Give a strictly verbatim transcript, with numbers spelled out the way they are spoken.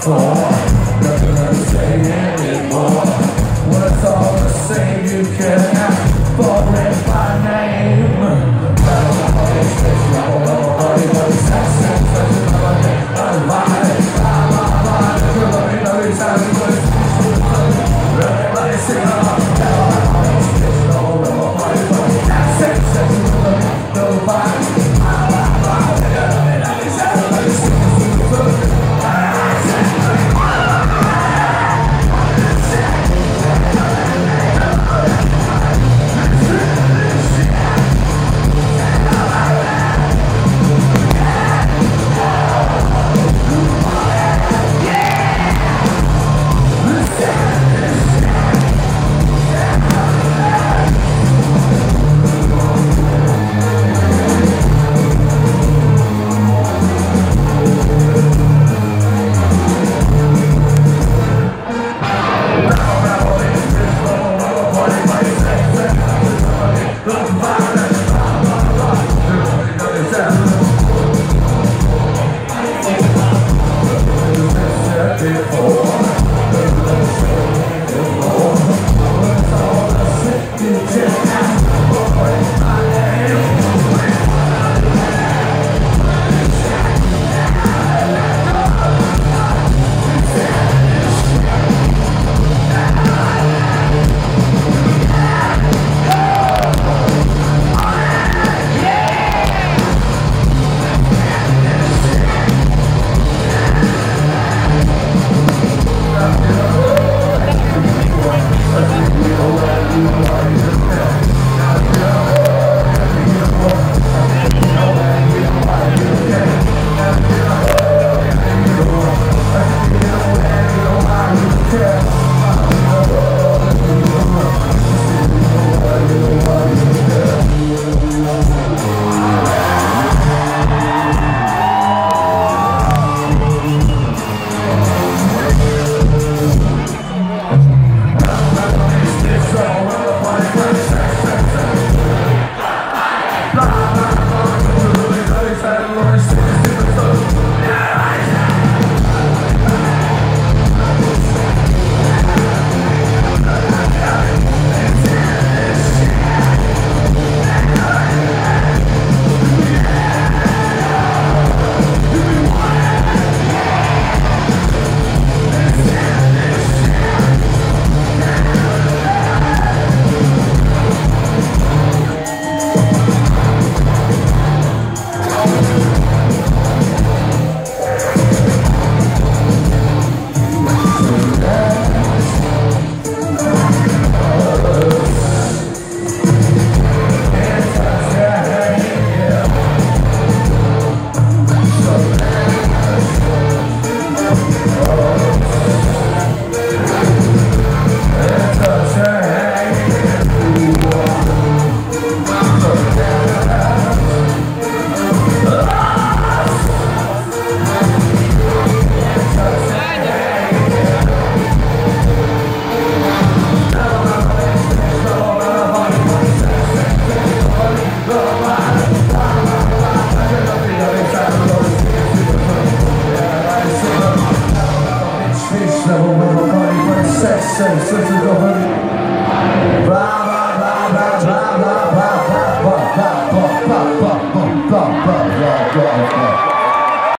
before. Nothing to say anymore. When it's all the same, you can ask for it by name. Battle the honey, space, level, level, honey, honey, sex, sex, sex, honey, I'm lying, I'm lying, everybody knows how to do it. Everybody sing along. Battle the honey, space, level, level, honey, honey, sex, sex, sex, honey, nobody. Sex, sex, sex, sex, blah, blah, blah, blah, blah, blah, blah, blah, blah, blah, blah, blah, blah, blah, blah, blah, blah, blah.